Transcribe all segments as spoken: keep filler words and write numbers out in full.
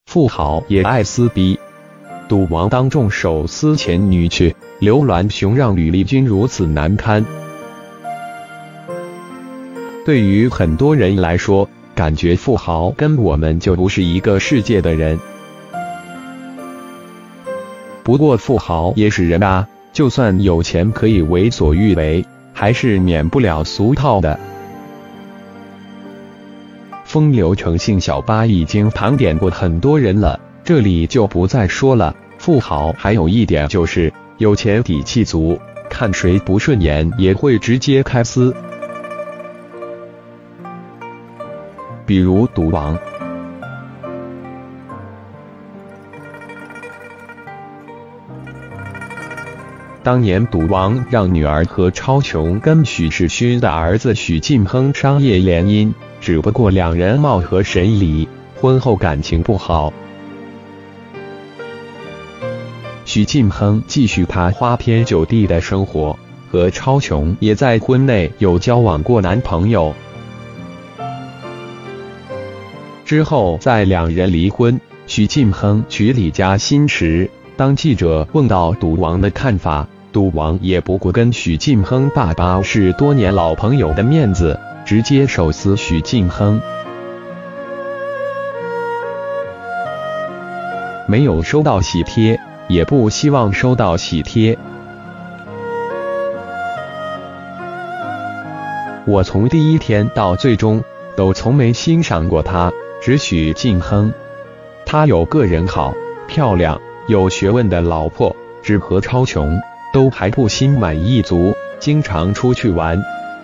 富豪也爱撕逼。赌王当众手撕前女婿，刘銮雄让吕丽君如此难堪。对于很多人来说，感觉富豪跟我们就不是一个世界的人。不过富豪也是人啊，就算有钱可以为所欲为，还是免不了俗套的。风流成性小八已经盘点过很多人了，这里就不再说了。富豪还有一点就是有钱底气足，看谁不顺眼也会直接开撕。比如赌王。当年赌王让女儿和超琼跟许世勋的儿子许晋亨商业联姻，只不过两人貌合神离，婚后感情不好。许晋亨继续他花天酒地的生活，和超琼也在婚内有交往过男朋友。之后在两人离婚，许晋亨娶李嘉欣时，当记者问到赌王的看法，赌王也不顾跟许晋亨爸爸是多年老朋友的面子，直接手撕许晋亨。没有收到喜帖，也不希望收到喜帖。我从第一天到最终都从没欣赏过他，只许晋亨。他有个人好，漂亮，有学问的老婆，只和超琼都还不心满意足，经常出去玩。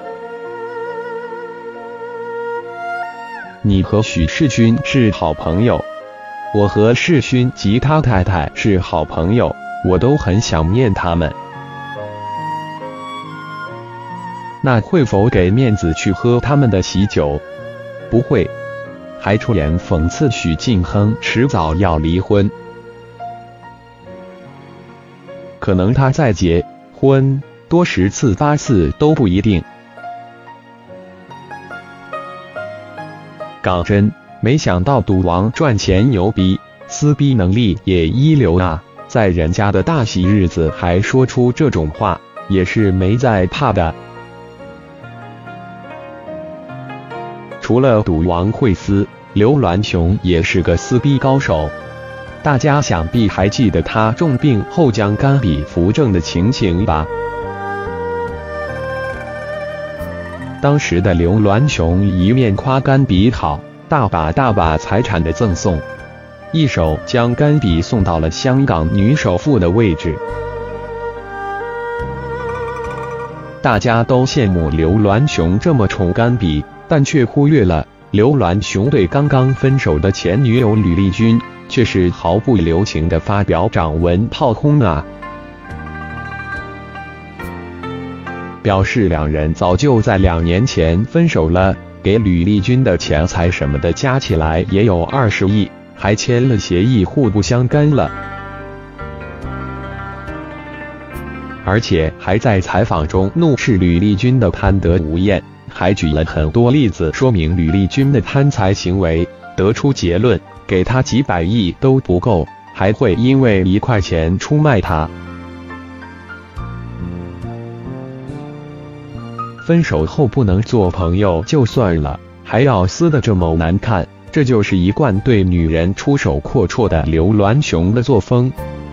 你和许世勋是好朋友，我和世勋及他太太是好朋友，我都很想念他们。那会否给面子去喝他们的喜酒？不会。还出言讽刺许晋亨迟早要离婚。可能他再结婚多十次八次都不一定。港真没想到赌王赚钱牛逼，撕逼能力也一流啊，在人家的大喜日子还说出这种话，也是没在怕的。除了赌王会撕，刘銮雄也是个撕逼高手。大家想必还记得他重病后将甘比扶正的情形吧？当时的刘銮雄一面夸甘比好，大把大把财产的赠送，一手将甘比送到了香港女首富的位置。大家都羡慕刘銮雄这么宠甘比，但却忽略了刘銮雄对刚刚分手的前女友吕丽君却是毫不留情地发表长文炮轰啊，表示两人早就在两年前分手了，给吕丽君的钱财什么的加起来也有二十亿，还签了协议互不相干了。而且还在采访中怒斥吕丽君的贪得无厌，还举了很多例子说明吕丽君的贪财行为，得出结论，给他几百亿都不够，还会因为一块钱出卖他。分手后不能做朋友就算了，还要撕得这么难看，这就是一贯对女人出手阔绰的刘銮雄的作风。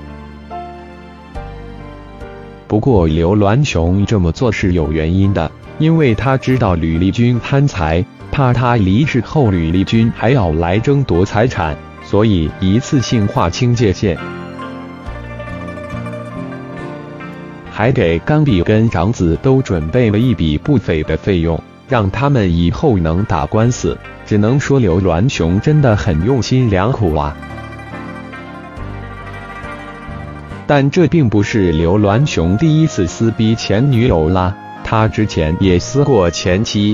不过刘銮雄这么做是有原因的，因为他知道吕丽君贪财，怕他离世后吕丽君还要来争夺财产，所以一次性划清界限，还给甘比跟长子都准备了一笔不菲的费用，让他们以后能打官司。只能说刘銮雄真的很用心良苦啊。但这并不是刘銮雄第一次撕逼前女友啦，他之前也撕过前妻。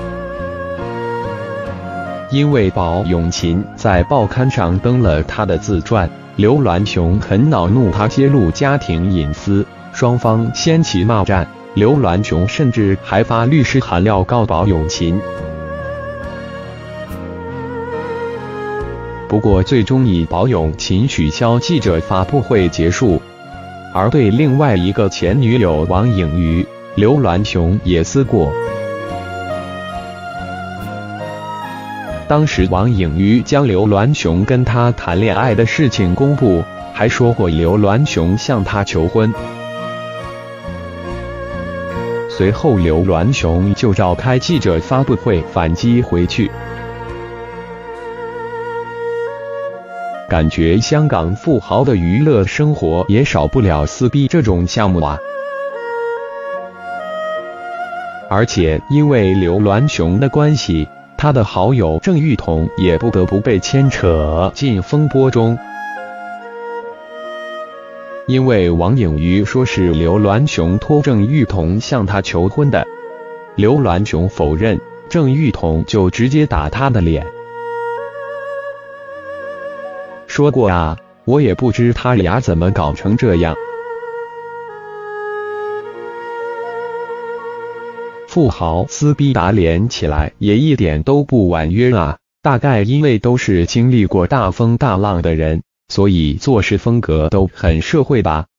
因为宝永琴在报刊上登了他的自传，刘銮雄很恼怒他揭露家庭隐私，双方掀起骂战，刘銮雄甚至还发律师函要告宝永琴。 不过最终以宝永琴取消记者发布会结束。而对另外一个前女友王颖瑜，刘銮雄也撕过。当时王颖瑜将刘銮雄跟他谈恋爱的事情公布，还说过刘銮雄向他求婚。随后刘銮雄就召开记者发布会反击回去。感觉香港富豪的娱乐生活也少不了撕逼这种项目啊！而且因为刘銮雄的关系，他的好友郑裕彤也不得不被牵扯进风波中。因为王颖瑜说是刘銮雄托郑裕彤向他求婚的，刘銮雄否认，郑裕彤就直接打他的脸。说过啊，我也不知他俩怎么搞成这样。富豪撕逼打脸起来也一点都不婉约啊，大概因为都是经历过大风大浪的人，所以做事风格都很社会吧。